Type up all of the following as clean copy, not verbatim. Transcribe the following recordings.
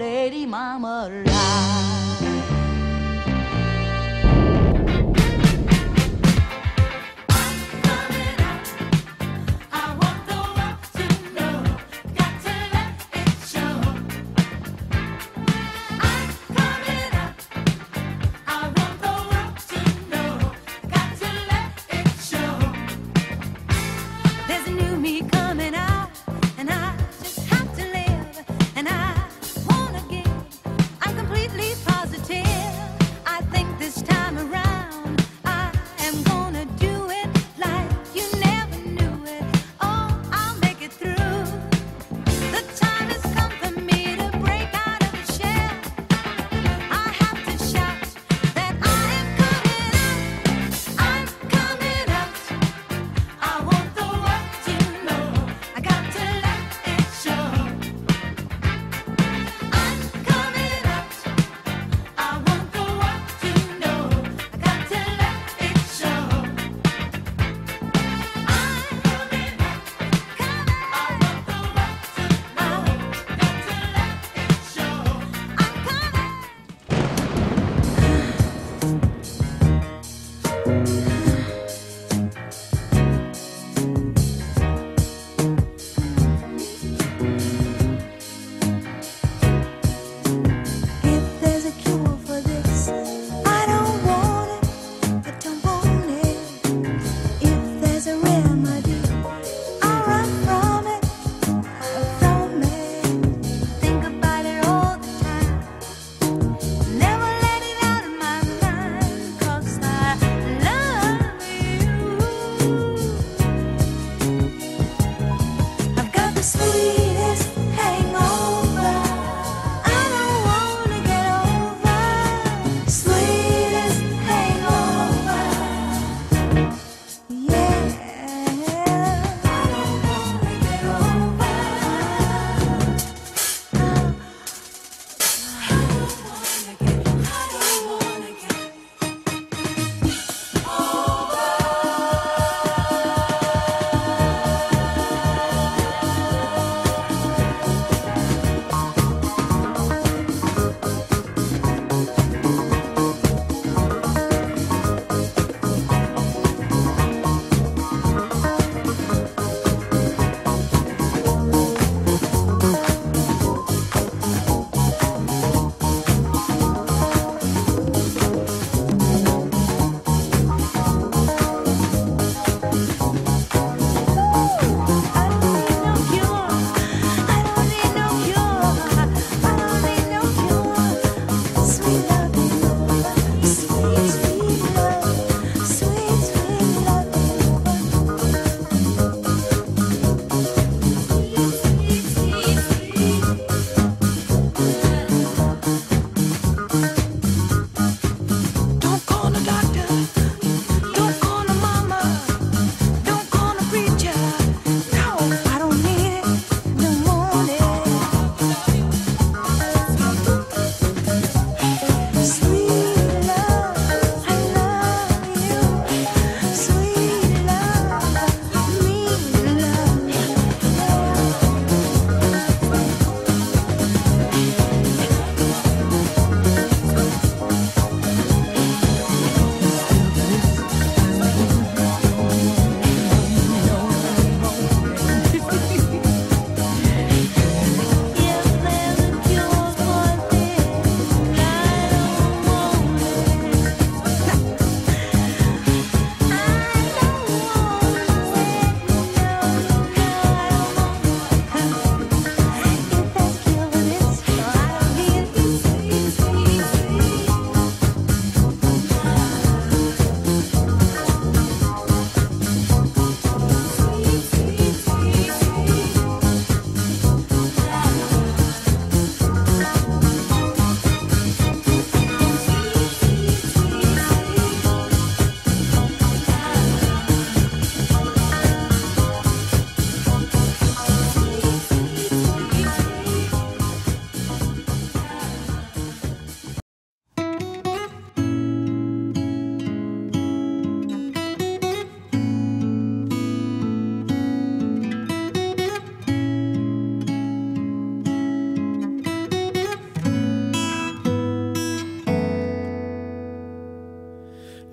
lady mama lie. Completely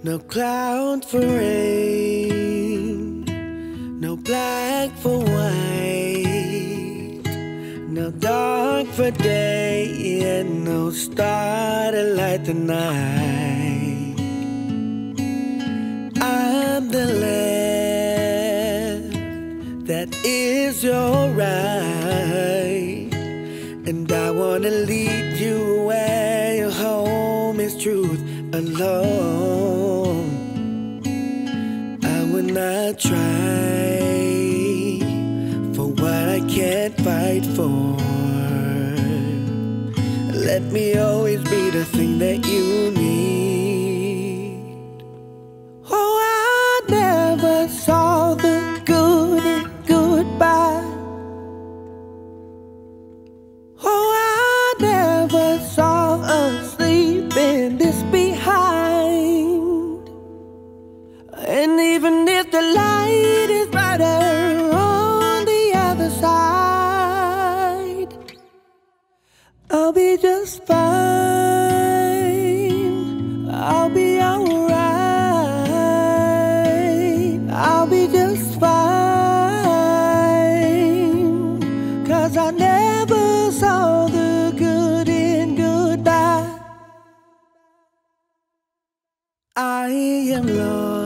No cloud for rain, no black for white, no dark for day, and no star to light the night. I'm the left that is your right, and I wanna lead you where your home is truth alone. I will not try for what I can't fight for. Let me always be the thing that you need. Oh, I never saw the good in goodbye. Oh, I never saw us leaving this behind. And even if the light is brighter on the other side, I'll be just fine. I'll be alright. I'll be just fine. 'Cause I never saw the good in goodbye. I am lost